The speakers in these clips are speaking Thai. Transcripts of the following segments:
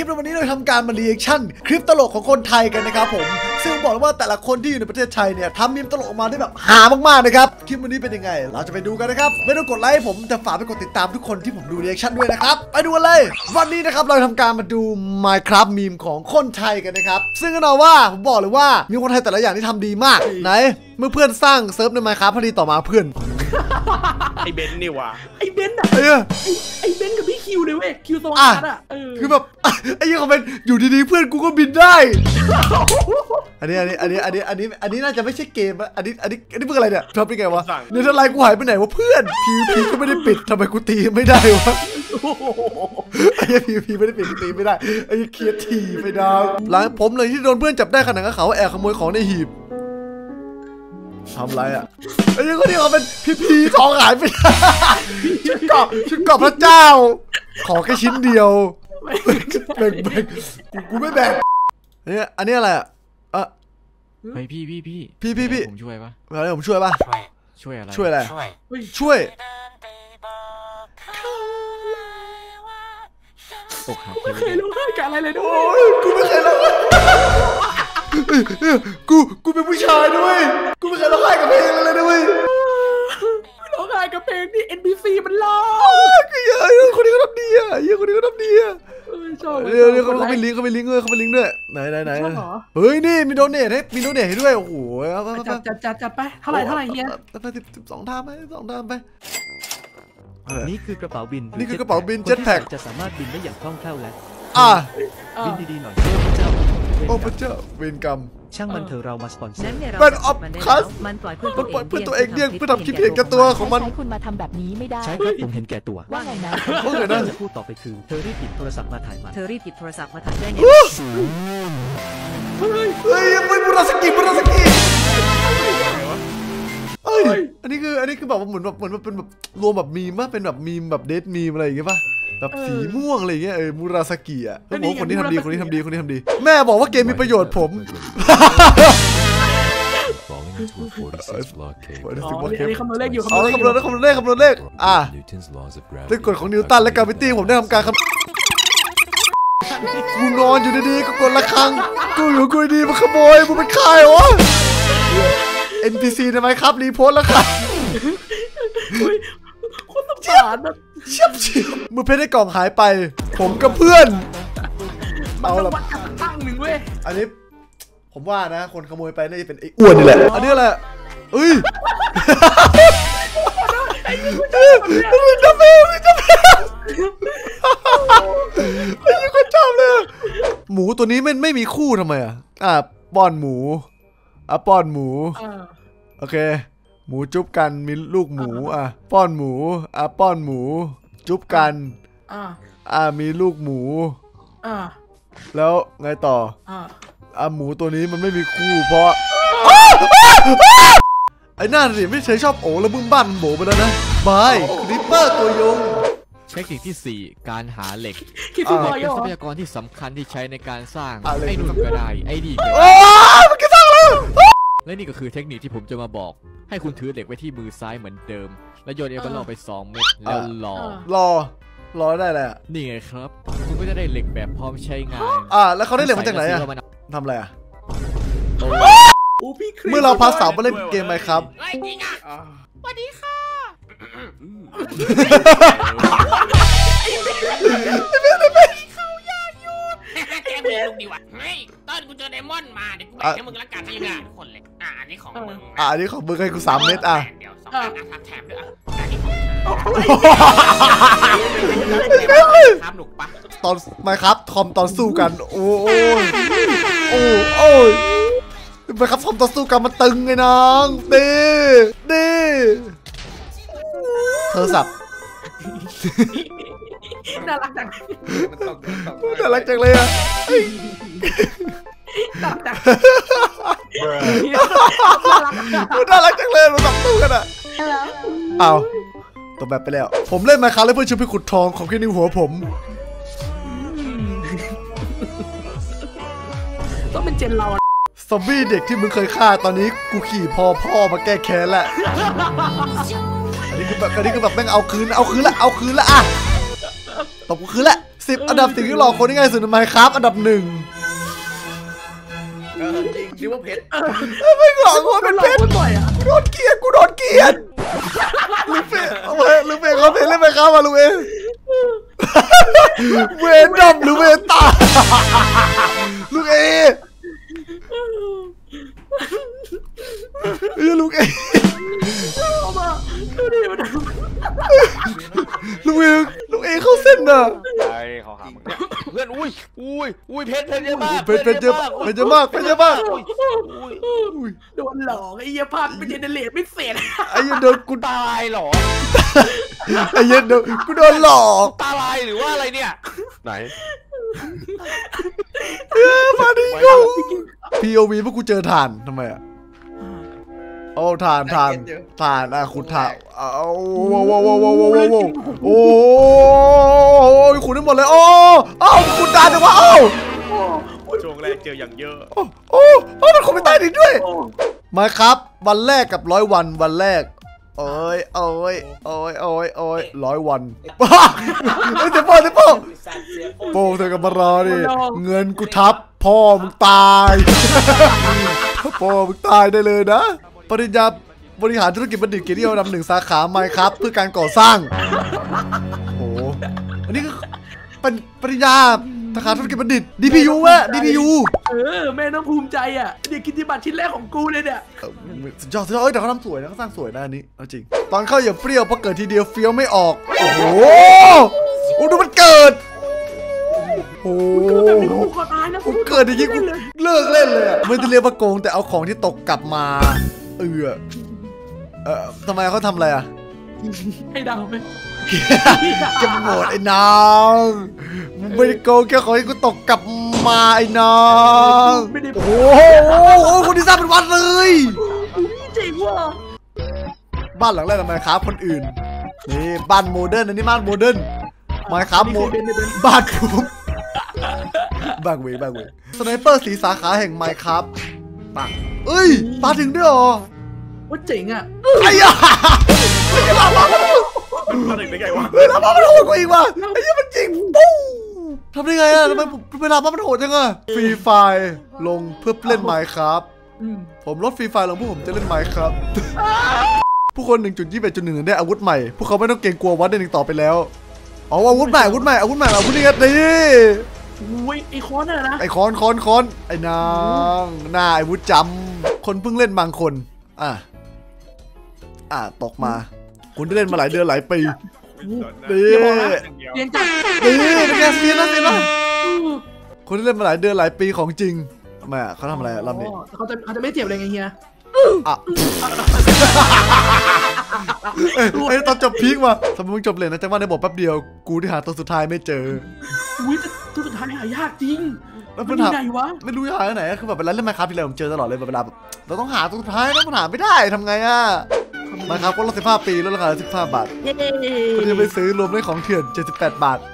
ลิปในวันนี้เราทำการมารีแอคชั่นคลิปตลกของคนไทยกันนะครับผมซึ่งบอกเลยว่าแต่ละคนที่อยู่ในประเทศไทยเนี่ยทำมีมตลกออกมาได้แบบหามากๆนะครับคลิปวันนี้เป็นยังไงเราจะไปดูกันนะครับไม่ต้องกดไลค์ผมแต่ฝากไปกดติดตามทุกคนที่ผมดูรีแอคชั่นด้วยนะครับไปดูกันเลยวันนี้นะครับเราทำการมาดู Minecraft มีมของคนไทยกันนะครับซึ่งก็เอาว่าผมบอกเลยว่ามีคนไทยแต่ละอย่างที่ทำดีมากไหนเมื่อเพื่อนสร้างเซิร์ฟใน Minecraft พอดีต่อมาเพื่อนไอเบนนี่วะไอเบนอะไอเบนกับพี่คิวเลยเว้ยคิวสวัสดิ์อะคือแบบไอ้ยี่เขาเป็นอยู่ดีๆเพื่อนกูก็บินได้อันนี้น่าจะไม่ใช่เกมอันนี้เพื่ออะไรเนี่ยทำเป็นไงวะเนี่ยถ้าไลน์กูหายไปไหนวะเพื่อนพีก็ไม่ได้ปิดทำไมกูตีไม่ได้วะไอ้พีไม่ได้ปิดตีไม่ได้ไอ้เคลียร์ทีไม่ได้หลังผมเลยที่โดนเพื่อนจับได้ขณะเขาแอบขโมยของในหีบทำไรอ่ะไอ้ยังคนนี้เขาเป็นพีทองหายไปชุดเกาะพระเจ้าขอแค่ชิ้นเดียวแบ่งกูไม่แบ่งเนี่ยอันนี้อะไรอ่ะเฮ้ยพี่ผมช่วยปะอะไรผมช่วยปะช่วยอะไรช่วยอกหักไม่เคยร้องไห้กับอะไรเลยด้วยกูไม่เคยร้องกูเป็นผู้ชายด้วยกูไม่เคยร้องไห้กับเพลงอะไรเลยด้วยร้องไห้กับเพลงที่ NBC มันร้องก็เยอะคนนี้ก็ทำดีอ่ะคนนี้ก็ทำดีอ่ะเดี๋ยวเขาไปลิงก์ด้วยไหนเฮ้ยนี่มีโดเนทให้ด้วยโอ้โหจัดไปเท่าไหร่เฮีย 12 ทามไปนี่คือกระเป๋าบินเจ็ตแพ็กจะสามารถบินได้อย่างคล่องแคล่วและบินดีๆหน่อยโอ้พระเจ้าเวรกรรมช่างมันเถอะเรามาสปอนเซอร์เป็นออฟคัสมันปล่อยเพื่อตัวเองเนี่ยเพื่อทำคิดเห็นกับตัวของมันใช้คุณมาทำแบบนี้ไม่ได้ใช่ครับผมเห็นแก่ตัวว่าไงนะจะพูดต่อไปคือเธอรีบหยิบโทรศัพท์มาถ่ายมันได้ไงเฮ้ยไม่บุราสกิอันนี้คือแบบเหมือนเป็นแบบรวมแบบมีมเป็นแบบมีมแบบเดทมีมอะไรอย่างเงี้ยป่ะแบบสีม่วงอะไรอย่างเงี้ยมูราสกิอ่ะเขาบอกคนที่ทำดีแม่บอกว่าเกมมีประโยชน์ผมคำนวณเลขอยู่คำนวณเลขด้วยกฎของนิวตันและกราวิตี้ผมได้ทำการกูนอนอยู่ดีๆก็กดระฆังกูอยู่กูดีมาขโมยมึงเป็นใครวะ NPC ทำไมครับรีโพสแล้วครับคนสงสารนะเชี่ยมือเพชรในกล่องหายไปผมกับเพื่อนเอาละตั้งหนึ่งเว้ยอันนี้ผมว่านะคนขโมยไปน่าจะเป็นไอ้อ้วนนี่แหละอันนี้แหละเอ้ยจับไอ้คนชอบเลยหมูตัวนี้มันไม่มีคู่ทำไมป้อนหมูป้อนหมูโอเคหมูจุ๊บกันมีลูกหมูป้อนหมูป้อนหมูจุ๊บกันมีลูกหมูแล้วไงต่อหมูตัวนี้มันไม่มีคู่เพราะไอ้หน้าสิไม่เคยชอบโอ๋แล้วมึงบ้านมันโบไปแล้วนะบายริปเปอร์ตัวยงเทคนิคที่4การหาเหล็กเป็นทรัพยากรที่สำคัญที่ใช้ในการสร้างไอ้นู่นก็ได้ไอ้นี่ก็ได้มันก็สร้างแล้วและนี่ก็คือเทคนิคที่ผมจะมาบอกให้คุณถือเหล็กไว้ที่มือซ้ายเหมือนเดิมแล้วโยนเอเวอร์ลไป2 เม็ดแล้วรอได้แหละนี่ไงครับคุณก็จะได้เหล็กแบบพร้อมใช้งานแล้วเขาได้เหล็กมาจากไหนทำอะไรเมื่อเราพาสาวมาเล่นเกมไหมครับสวัสดีค่ะเขาอยากหยุดแกมึงลูกดีว่ะเฮ้ยต้นกูเจอไดมอนด์มาเดี๋ยวกูแบ่งให้มึงละกันนี่นะทุกคนเลยอันนี้ของมึงอันนี้ของมึงให้กู3 เม็ดเดี๋ยว2 อันแถมด้วยครับหนุกปะตอนไม่ครับทอมตอนสู้กันโอ้ยไปครับทอมตอนสู้กันมันตึงไงน้องดีโทรศัพท์น่ารักจังเลยอ่ะน่ารักจังเลยเราตับตู้กันอ่ะเอาตัวแบบไปแล้วผมเล่นมาคาร์เพื่อช่วยพี่ขุดทองของแค่นิ้วหัวผมต้องเป็นเจนเราซอมบี้เด็กที่มึงเคยฆ่าตอนนี้กูขี่พ่อมาแก้แค้นแหละอันนี้คือแบบแม่งเอาคืนละตบกูคืนละ 10 อันดับสิ่งที่หลอกคนง่ายสุดในไมค์ครับอันดับ 1 จริงดิว่าเพชรไม่หลอกคนเป็นเพชรบ่อยอ่ะกูโดนเกลียดลูกเฟยเอาไปลูกเฟยเขาเพชรเล่นไมค์ครับมาลูกเอเวนดอมหรือเวนตาลูกเอลูกเอเอามาดูดิมันลูกเอเข้าเส้นน่ะไอ้เขาหามึงเพื่อนอุ้ยเพชรเยอะมากเพชรเยอะมากโดนหลอกไอ้เหี้ยภาพเป็นเจเนเรตไม่เสร็จไอ้ยันโดนกูตายหรอไอ้ยันโดนกูโดนหลอกตาลายหรือว่าอะไรเนี่ยไหนมาดิกู POV พวกกูเจอถ่านทำไมอ่ะเอาถ่านอ่ะขุดถ่านเอาโอ้ยขุดได้หมดเลยโอ้ขุดได้จังวะช่วงแรกเจออย่างเยอะมันขุดไม่ตายดิด้วยมาครับวันแรกกับ100 วันวันแรกโอ้ย100 วันเดี๋ยวโป้เธอกับมารอดิเงินกูทับพ่อมึงตายพ่อมึงตายได้เลยนะปริญญาบริหารธุรกิจบัณฑิตเกียรตินิยมอันดับ 1สาขาไมค์ครับเพื่อการก่อสร้างโอ้อันนี้ก็เป็นปริญญาสาขาธุรกิจบัณฑิต DPU อะ DPU แม่น้องภูมิใจอ่ะเด็กกิตติบัตรชิ้นแรกของกูเลยเนี่ยสุดยอดแต่เขาทำสวยนะเขาสร้างสวยนะอันนี้เอาจริงตอนเข้าอย่าเปรี้ยวเพราะเกิดทีเดียวเฟี้ยวไม่ออกโอ้โหดูมันเกิดโอ้กูเกิดอย่างนี้กูเลิกเล่นเลยอ่ะไม่ได้เรียกว่าโกงแต่เอาของที่ตกกลับมาทำไมเขาทำอะไรอ่ะให้ดาวไหมจะหมดไอ้น้องไม่ได้โกงแค่ของที่กูตกกลับมาไอ้น้องโอ้โหคนที่สร้างเป็นวัดเลยจริงว่ะบ้านหลังแรกทำไมครับคนอื่นนี่บ้านโมเดิร์นอันนี้บ้านโมเดิร์นมาครับบ้านผมบ้างเว้ยสไนเปอร์สีสาขาแห่งไมค์ครับปังเอ้ยมาถึงด้วยหรอว่าเจ๋งอ่ะไอ้ยามาถึงได้ไงวะเวลามันโหดกว่าอีกว่ะไอ้ยี่มันจริงปุ๊บทำได้ไงอะทำไมเวลามันโหดจังอะฟรีไฟล์ลงเพื่อเล่นไมค์ครับผมลดฟรีไฟล์ลงเพื่อผมจะเล่นไมค์ครับผู้คน 1.21.1 ได้อาวุธใหม่พวกเขาไม่ต้องเกรงกลัววัดได้หนึ่งต่อไปแล้วอ๋ออาวุธใหม่อาวุธนี่กันดิไอ้ค้อนนะไอ้ค้อนไอ้นางหน้าไอ้วุฒิจำคนเพิ่งเล่นบางคนตกมาคุณได้เล่นมาหลายเดือนหลายปีดีเรียนจัดเป็นไงเสียนะคนที่เล่นมาหลายเดือนหลายปีของจริงทำไมเขาทำอะไรรอบนี้เขาจะไม่เจ็บเลยไงเฮียไอ้ตอนจบพีคว่ะสมมติจบเลยนะแต่ว่าในบทแป๊บเดียวกูที่หาตัวสุดท้ายไม่เจอตัวสุดท้ายหายากจริงแล้วมันหาวะไม่รู้จะหาไหนคือแบบเวลาเล่นไมค์ครับที่เราผมเจอตลอดเลยเวลาแบบเราต้องหาตัวสุดท้ายแล้วมันหาไม่ได้ทำไงอ่ะมาครับก็ลด15 ปีลดราคา15 บาทคุณจะไปซื้อรวมได้ของเถื่อน78 บาท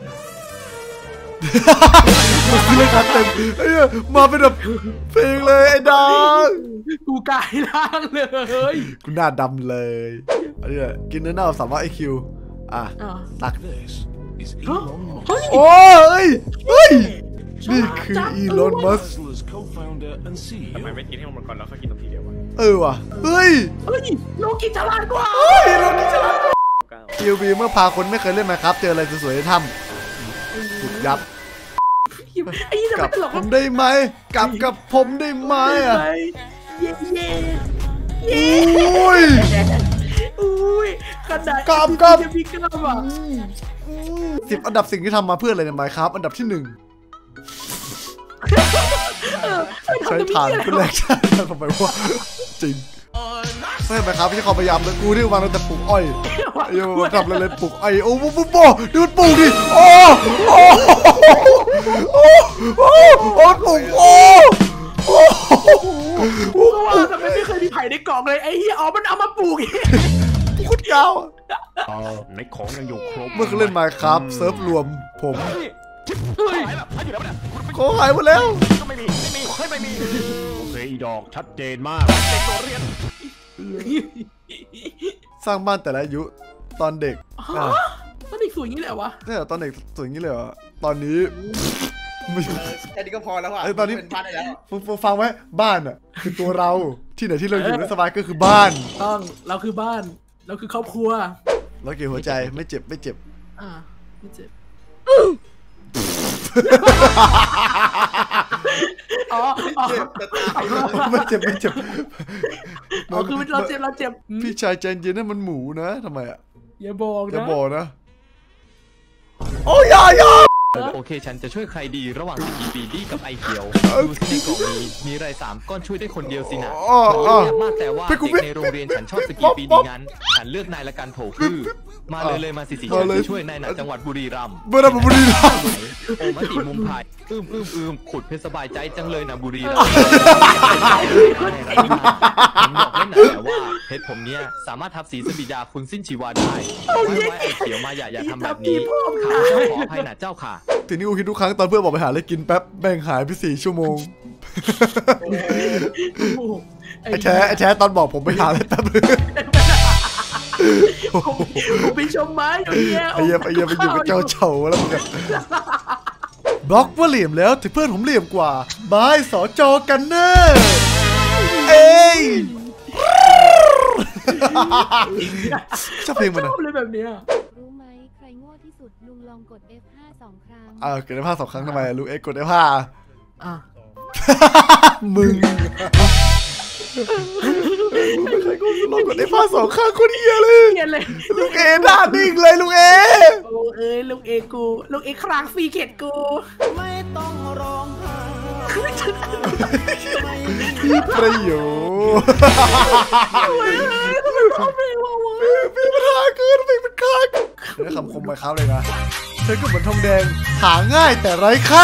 ซื้อเลยครับเต็มมาเป็นแบบเพลงเลยไอ้ดองกูกลายร่างเลยกูหน้าดำเลยอันนี้กินเนื้อเน่า300 IQ ตักโอ้ยนี่คืออีลอนมัสก์ทำไมไม่กินให้มันก่อนแล้วค่อยกินตรงทีเดียววะว่ะเฮ้ยโลกิฉลาดกว่าโลกิฉลาดคิวบีเมื่อพาคนไม่เคยเล่นมาครับเจออะไรสวยๆในถ้ำถูกยับกับผมได้ไหมกับผมได้ไหมอ่ะอุ้ยขนาดกับ10 อันดับสิ่งที่ทำมาเพื่ออะไรเนี่ยไหมครับอันดับที่ 1ใช้ฐานเป็นแรงใช่ทำไมวะจริงไม่ไหมครับที่เขาพยายามเลยกูที่วางแต่ปลูกอ้อยมาทำอะไรปลูกอ้อยโอ้โหดูมันปลูกดิโอ้ปลูกว่าทำไมไม่เคยมีไผ่ในกล่องเลยไอ้เหี้ยมันเอามาปลูกคุดยาวในของยังอยู่ครบเมื่อเล่นมาครับเซิร์ฟรวมผมเขาหายหมดแล้วไม่มีโอเคอีดอกชัดเจนมากเด็กตัวเรียนสร้างบ้านแต่ละอายุตอนเด็กตอนเด็กสวยงี้แหละวะเนี่ยตอนเด็กสวยงี้เลยเหรอตอนนี้ไม่แค่นี้ก็พอแล้วอ่ะตอนนี้เป็นบ้านได้แล้วฟังไหมบ้านอ่ะคือตัวเราที่ไหนที่เราอยู่สบายก็คือบ้านต้องเราคือบ้านเราคือครอบครัวเราเกี่ยวหัวใจไม่เจ็บไม่เจ็บไม่เจ็บอ๋อเจ็บแต่ตายไม่เจ็บไม่เจ็บอ๋อคือเราเจ็บพี่ชายใจเย็นนั่นมันหมูนะทำไมอ่ะอย่าบอกนะอย่าบอกนะโอ้ยอย่าโอเคฉันจะช่วยใครดีระหว่างสกีบีดี้กับไอเขียวดูสิในกล่องนี้มีอะไร3ก้อนช่วยได้คนเดียวสินะมากแต่ว่าเด็กในโรงเรียนฉันชอบสกีบีดี้งั้นฉันเลือกนายละกันโถคือมาเลยมาสิฉันจะช่วยนายหนักจังหวัดบุรีรัมย์บุรีรัมย์โอ้มติมุมพายขุดเพชรสบายใจจังเลยนะบุรีรัมย์ผมบอกเล่นหน่อยแต่ว่าเพชรผมเนี้ยสามารถทับสีสปิดาคุณสิ้นชีวาได้ไว้ไอเขียวมาอย่าทำแบบนี้ข้าเจ้าขออภัยนะเจ้าค่ะทีนี้กูคิดทุกครั้งตอนเพื่อนบอกไปหาอะไรกินแป๊บแบ่งหายไป4 ชั่วโมงไอ้แท้ตอนบอกผมไปหาอะไรแป๊บผมไปชมไม้ไอ้เหี้ยไปอยู่กับเจ้าเฉาแล้วมึงบล็อกว่าเหลี่ยมแล้วถึงเพื่อนผมเหลี่ยมกว่าบายสจกันเนอร์เอ้ยชอบเพลงมันนะเลยแบบเนี้ยรู้ไหมใครโง่ที่สุดลุงลองกด F5 2 ครั้งกด F5 2 ครั้งทำไมลูกกด F5 มึงใครก็ลองกด F5 2 ครั้งคนเดียวเลยลูกหน้านิ่งเลยลูกลูกเอคลางฟีเกตกูไม่ต้องร้องไห้พี่ประโยชน์พี่มันหาเกินพี่มันค้างนี่คำคมไปครับเลยนะเธอก็เหมือนทองแดงหาง่ายแต่ไร้ค่า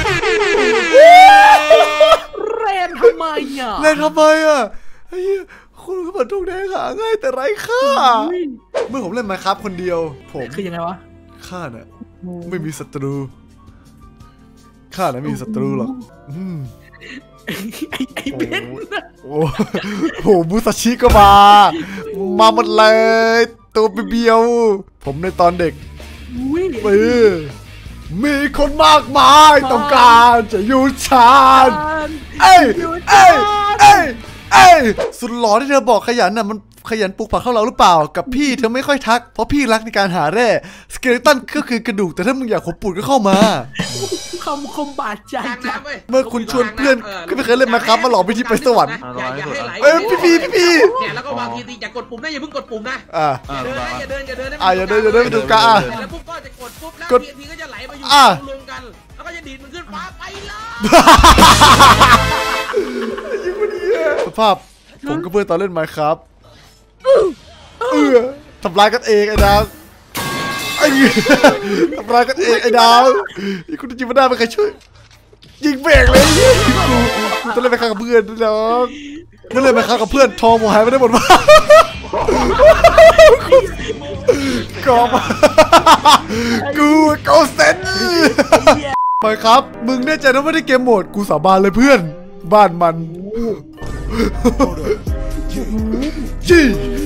เล่นทำไมไอ้คุณก็เหมือนทองแดงหาง่ายแต่ไร้ค่าเมื่อผมเล่นมาครับคนเดียวผมคือยังไงวะข้าน่ะไม่มีศัตรูข้าน่ะไม่มีศัตรูหรอกไอ้เบนโอ้โหมุซาชิก็มาหมดเลยตัวเบียวผมในตอนเด็กมีคนมากมายต้องการจะอยู่ชานสุดหล่อที่เธอบอกขยันน่ะมันขยันปลูกผักเข้าเราหรือเปล่ากับพี่เธอไม่ค่อยทักเพราะพี่รักในการหาแร่สเกเลตันก็คือกระดูกแต่ถ้ามึงอยากขบปูดก็เข้ามาคมบาดใจเมื่อคุณชวนเพื่อนก็ไม่เคยเล่นมาครับมาหลอกพี่ที่ไปสวรรค์อย่าให้ไหลพี่เนี่ยแล้วก็วางทีอย่ากดปุ่มนะอย่าเพิ่งกดปุ่มนะอย่าเดินไปดูกาแล้วปุ๊บก็จะกดปุ๊บแล้วทีก็จะไหลมาอยู่รวมกันแล้วก็จะดีดมันขึ้นฟ้าไปเลยสภาพผมก็เพื่อนตอนเล่นมาครับทำร้ายกันเองไอ้ดาวทำร้ายกันเองไอ้ดาวคุณจริงไม่ได้ไม่เคยช่วยยิงเบรกเลยกูต้องเล่นไปข้างกับเพื่อนด้วยน้องไม่เล่นไปข้างกับเพื่อนทองหมดหายไปได้หมดว่ากอบกูโกเซนไปครับมึงแน่ใจนะไม่ได้เกมโหมดกูสาบานเลยเพื่อนบ้านมันจี้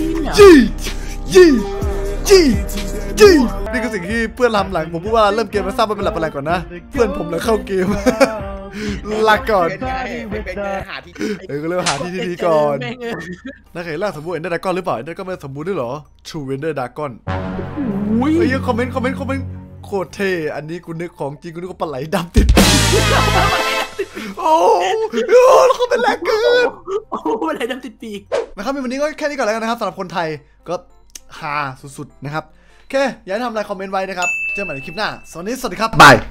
นี่คือสิ่งที่เพื่อนทำหลังผมพูดว่าเริ่มเกมมาทราบว่าเป็นหลักอะไรก่อนนะเพื่อนผมเลยเข้าเกมลาก่อนก็เริ่มหาที่ดีก่อนนักเขียนร่างสมบูรณ์เอ็นเดอร์ดากอนหรือเปล่าเอ็นเดอร์ก็ไม่สมบูรณ์ด้วยหรอ True Ender Dragon เฮ้ยคอมเมนต์โคตรเท่อันนี้กูนึกของจริงกูนึกว่าปลาไหลดำติดโอ้แล้วเขาเป็นแรงเกินปลาไหลดำติดปีกนะครับวันนี้ก็แค่นี้ก่อนแล้วกันนะครับสำหรับคนไทยก็ฮาสุดๆนะครับโอเคอย่าลืมทำไลค์คอมเมนต์ไว้นะครับเจอกันใหม่ในคลิปหน้าสวัสดีครับบาย